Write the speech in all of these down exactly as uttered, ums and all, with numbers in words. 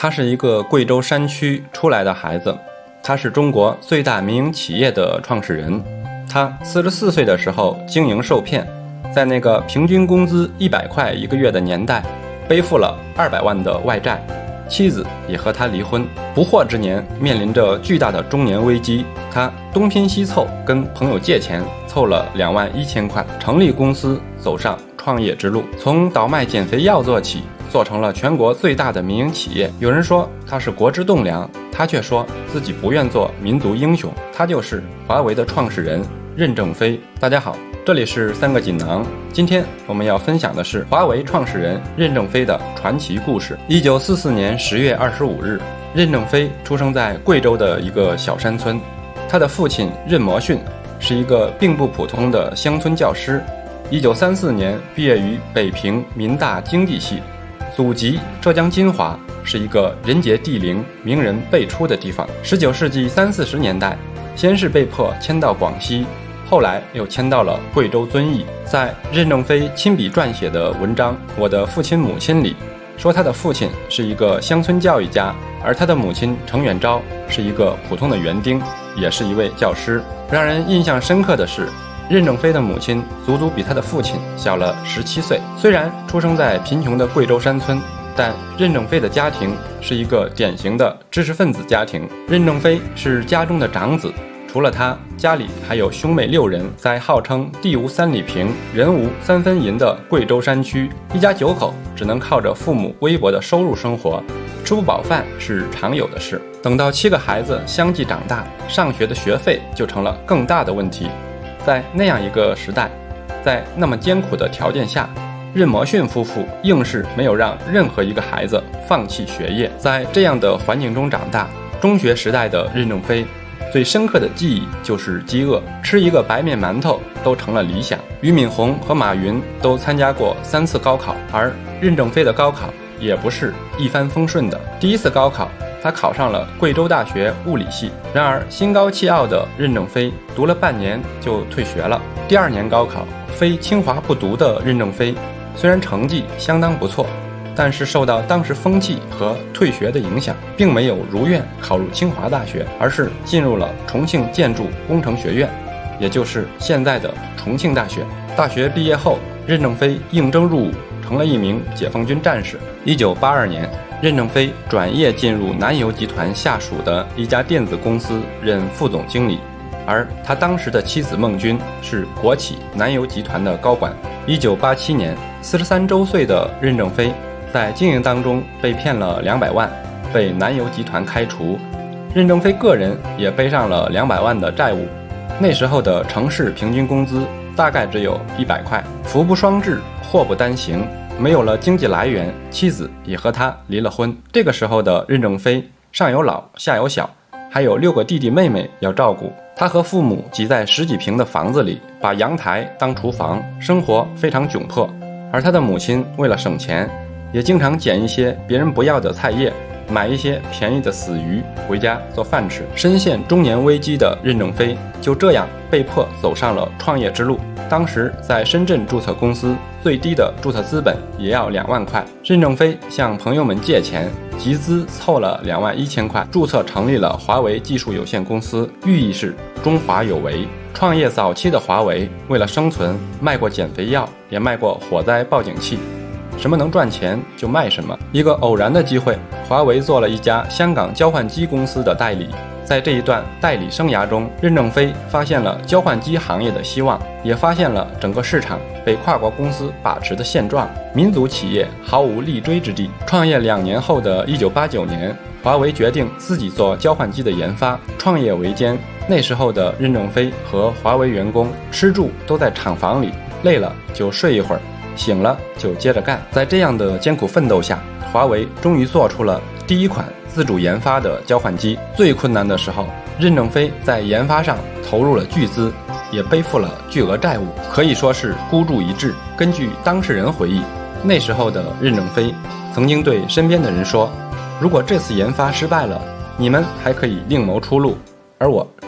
他是一个贵州山区出来的孩子，他是中国最大民营企业的创始人。他四十四岁的时候经营受骗，在那个平均工资一百块一个月的年代，背负了二百万的外债，妻子也和他离婚。不惑之年，面临着巨大的中年危机，他东拼西凑，跟朋友借钱，凑了两万一千块，成立公司，走上创业之路。从倒卖减肥药做起，做成了全国最大的民营企业。有人说他是国之栋梁，他却说自己不愿做民族英雄。他就是华为的创始人任正非。大家好，这里是三个锦囊。今天我们要分享的是华为创始人任正非的传奇故事。一九四四年十月二十五日，任正非出生在贵州的一个小山村。他的父亲任摩训是一个并不普通的乡村教师。一九三四年毕业于北平民大经济系，祖籍浙江金华，是一个人杰地灵、名人辈出的地方。十九世纪三四十年代，先是被迫迁到广西，后来又迁到了贵州遵义。在任正非亲笔撰写的文章《我的父亲母亲》里，说他的父亲是一个乡村教育家，而他的母亲程远昭是一个普通的园丁，也是一位教师。让人印象深刻的是，任正非的母亲足足比他的父亲小了十七岁。虽然出生在贫穷的贵州山村，但任正非的家庭是一个典型的知识分子家庭。任正非是家中的长子，除了他，家里还有兄妹六人。在号称地无三里平，人无三分银的贵州山区，一家九口只能靠着父母微薄的收入生活，吃不饱饭是常有的事。等到七个孩子相继长大，上学的学费就成了更大的问题。在那样一个时代，在那么艰苦的条件下，任摩训夫妇硬是没有让任何一个孩子放弃学业。在这样的环境中长大，中学时代的任正非最深刻的记忆就是饥饿，吃一个白面馒头都成了理想。俞敏洪和马云都参加过三次高考，而任正非的高考也不是一帆风顺的。第一次高考，他考上了贵州大学物理系，然而心高气傲的任正非读了半年就退学了。第二年高考，非清华不读的任正非虽然成绩相当不错，但是受到当时风气和退学的影响，并没有如愿考入清华大学，而是进入了重庆建筑工程学院，也就是现在的重庆大学。大学毕业后，任正非应征入伍，成了一名解放军战士。一九八二年，任正非转业进入南油集团下属的一家电子公司任副总经理，而他当时的妻子孟君是国企南油集团的高管。一九八七年，四十三周岁的任正非在经营当中被骗了两百万，被南油集团开除。任正非个人也背上了两百万的债务。那时候的城市平均工资大概只有一百块，福不双至，祸不单行，没有了经济来源，妻子也和他离了婚。这个时候的任正非上有老下有小，还有六个弟弟妹妹要照顾。他和父母挤在十几平的房子里，把阳台当厨房，生活非常窘迫。而他的母亲为了省钱，也经常捡一些别人不要的菜叶，买一些便宜的死鱼回家做饭吃。深陷中年危机的任正非就这样被迫走上了创业之路。当时在深圳注册公司，最低的注册资本也要两万块。任正非向朋友们借钱，集资凑了两万一千块，注册成立了华为技术有限公司，寓意是中华有为。创业早期的华为为了生存，卖过减肥药，也卖过火灾报警器，什么能赚钱就卖什么。一个偶然的机会，华为做了一家香港交换机公司的代理。在这一段代理生涯中，任正非发现了交换机行业的希望，也发现了整个市场被跨国公司把持的现状，民族企业毫无立锥之地。创业两年后的一九八九年，华为决定自己做交换机的研发。创业维艰，那时候的任正非和华为员工吃住都在厂房里，累了就睡一会儿，醒了就接着干。在这样的艰苦奋斗下，华为终于做出了第一款自主研发的交换机。最困难的时候，任正非在研发上投入了巨资，也背负了巨额债务，可以说是孤注一掷。根据当事人回忆，那时候的任正非曾经对身边的人说，如果这次研发失败了，你们还可以另谋出路，而我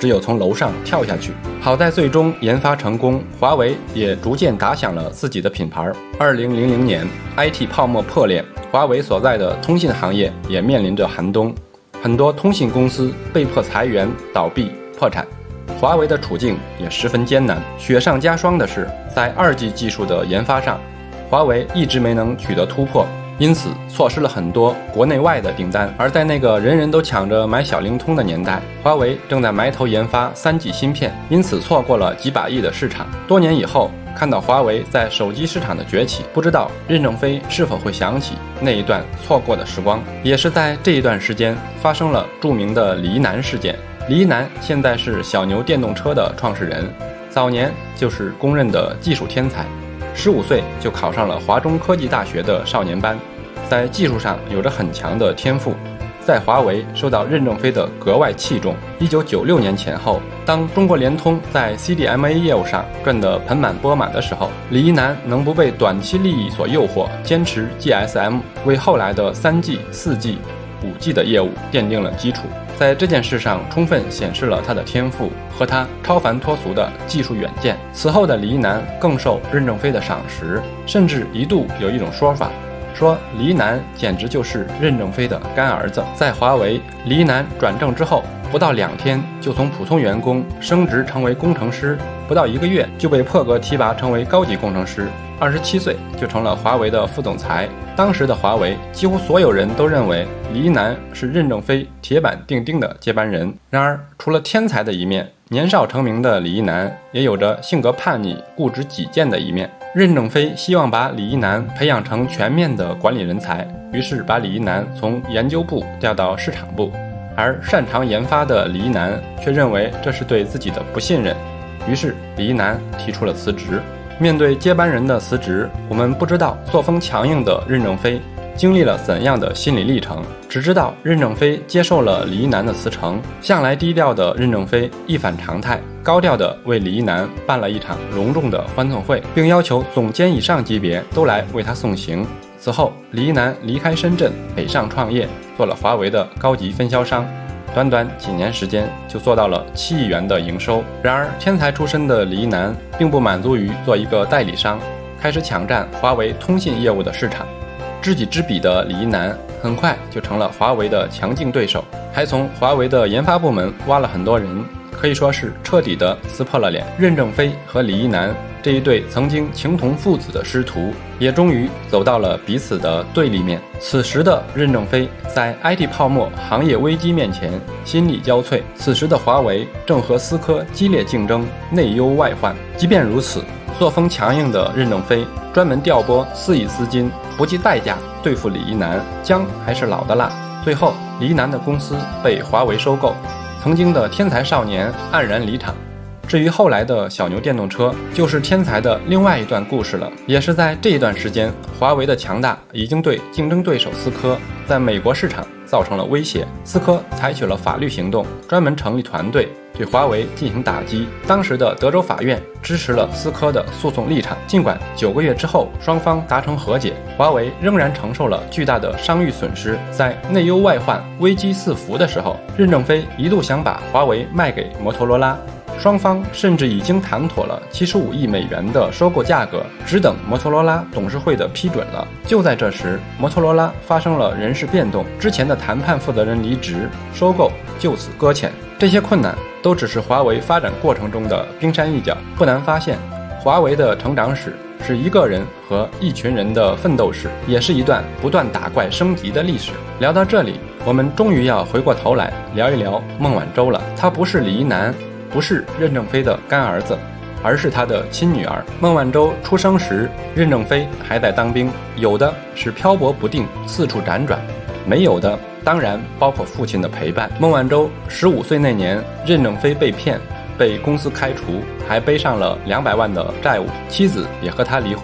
只有从楼上跳下去。好在最终研发成功，华为也逐渐打响了自己的品牌。二零零零年 I T 泡沫破裂，华为所在的通信行业也面临着寒冬，很多通信公司被迫裁员、倒闭、破产。华为的处境也十分艰难。雪上加霜的是，在二 G 技术的研发上，华为一直没能取得突破，因此错失了很多国内外的订单。而在那个人人都抢着买小灵通的年代，华为正在埋头研发 三 G 芯片，因此错过了几百亿的市场。多年以后，看到华为在手机市场的崛起，不知道任正非是否会想起那一段错过的时光。也是在这一段时间，发生了著名的李一男事件。李一男现在是小牛电动车的创始人，早年就是公认的技术天才，十五岁就考上了华中科技大学的少年班，在技术上有着很强的天赋，在华为受到任正非的格外器重。一九九六年前后，当中国联通在 C D M A 业务上赚得盆满钵满的时候，李一男能不被短期利益所诱惑，坚持 G S M， 为后来的 三 G、四 G、五 G 的业务奠定了基础。在这件事上充分显示了他的天赋和他超凡脱俗的技术远见。此后的李一男更受任正非的赏识，甚至一度有一种说法，说李一男简直就是任正非的干儿子。在华为，李一男转正之后，不到两天就从普通员工升职成为工程师，不到一个月就被破格提拔成为高级工程师，二十七岁就成了华为的副总裁。当时的华为几乎所有人都认为李一男是任正非铁板钉钉的接班人。然而，除了天才的一面，年少成名的李一男也有着性格叛逆、固执己见的一面。任正非希望把李一男培养成全面的管理人才，于是把李一男从研究部调到市场部，而擅长研发的李一男却认为这是对自己的不信任，于是李一男提出了辞职。面对接班人的辞职，我们不知道作风强硬的任正非经历了怎样的心理历程，只知道任正非接受了李一男的辞呈。向来低调的任正非一反常态，高调地为李一男办了一场隆重的欢送会，并要求总监以上级别都来为他送行。此后，李一男离开深圳，北上创业，做了华为的高级分销商。短短几年时间就做到了七亿元的营收。然而，天才出身的李一男并不满足于做一个代理商，开始抢占华为通信业务的市场。知己知彼的李一男很快就成了华为的强劲对手，还从华为的研发部门挖了很多人，可以说是彻底的撕破了脸。任正非和李一男这一对曾经情同父子的师徒，也终于走到了彼此的对立面。此时的任正非在 I T 泡沫、行业危机面前心力交瘁，此时的华为正和思科激烈竞争，内忧外患。即便如此，作风强硬的任正非专门调拨四亿资金，不计代价对付李一男，姜还是老的辣。最后，李一男的公司被华为收购，曾经的天才少年黯然离场。至于后来的小牛电动车，就是天才的另外一段故事了。也是在这一段时间，华为的强大已经对竞争对手思科在美国市场造成了威胁。思科采取了法律行动，专门成立团队对华为进行打击。当时的德州法院支持了思科的诉讼立场，尽管九个月之后双方达成和解，华为仍然承受了巨大的商誉损失。在内忧外患、危机四伏的时候，任正非一度想把华为卖给摩托罗拉。双方甚至已经谈妥了七十五亿美元的收购价格，只等摩托罗拉董事会的批准了。就在这时，摩托罗拉发生了人事变动，之前的谈判负责人离职，收购就此搁浅。这些困难都只是华为发展过程中的冰山一角。不难发现，华为的成长史是一个人和一群人的奋斗史，也是一段不断打怪升级的历史。聊到这里，我们终于要回过头来聊一聊孟晚舟了。她不是李一男，不是任正非的干儿子，而是他的亲女儿。孟晚舟出生时，任正非还在当兵，有的是漂泊不定，四处辗转，没有的当然包括父亲的陪伴。孟晚舟十五岁那年，任正非被骗，被公司开除，还背上了两百万的债务，妻子也和他离婚。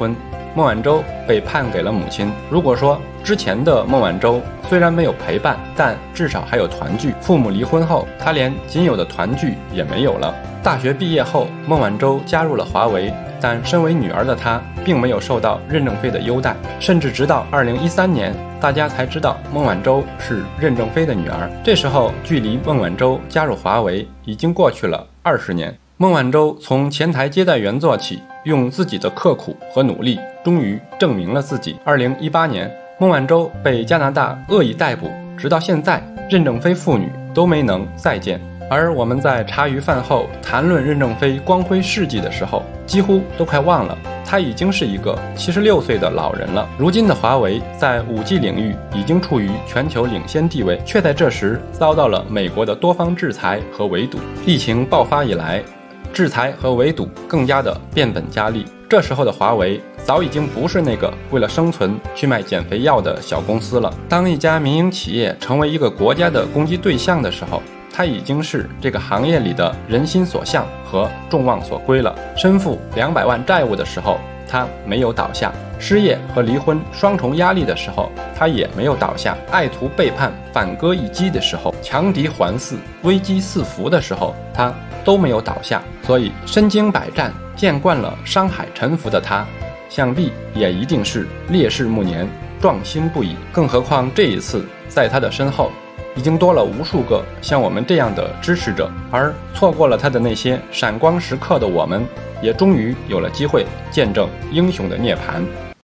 孟晚舟被判给了母亲。如果说之前的孟晚舟虽然没有陪伴，但至少还有团聚。父母离婚后，她连仅有的团聚也没有了。大学毕业后，孟晚舟加入了华为，但身为女儿的她并没有受到任正非的优待，甚至直到二零一三年，大家才知道孟晚舟是任正非的女儿。这时候，距离孟晚舟加入华为已经过去了二十年。孟晚舟从前台接待员做起，用自己的刻苦和努力，终于证明了自己。二零一八年，孟晚舟被加拿大恶意逮捕，直到现在，任正非父女都没能再见。而我们在茶余饭后谈论任正非光辉事迹的时候，几乎都快忘了他已经是一个七十六岁的老人了。如今的华为在 五 G 领域已经处于全球领先地位，却在这时遭到了美国的多方制裁和围堵。疫情爆发以来，制裁和围堵更加的变本加厉。这时候的华为早已经不是那个为了生存去卖减肥药的小公司了。当一家民营企业成为一个国家的攻击对象的时候，它已经是这个行业里的人心所向和众望所归了。身负两百万债务的时候，他没有倒下；失业和离婚双重压力的时候，他也没有倒下；爱徒背叛、反戈一击的时候，强敌环伺、危机四伏的时候，他都没有倒下。所以身经百战、见惯了商海沉浮的他，想必也一定是烈士暮年、壮心不已。更何况这一次，在他的身后已经多了无数个像我们这样的支持者，而错过了他的那些闪光时刻的我们，也终于有了机会见证英雄的涅槃。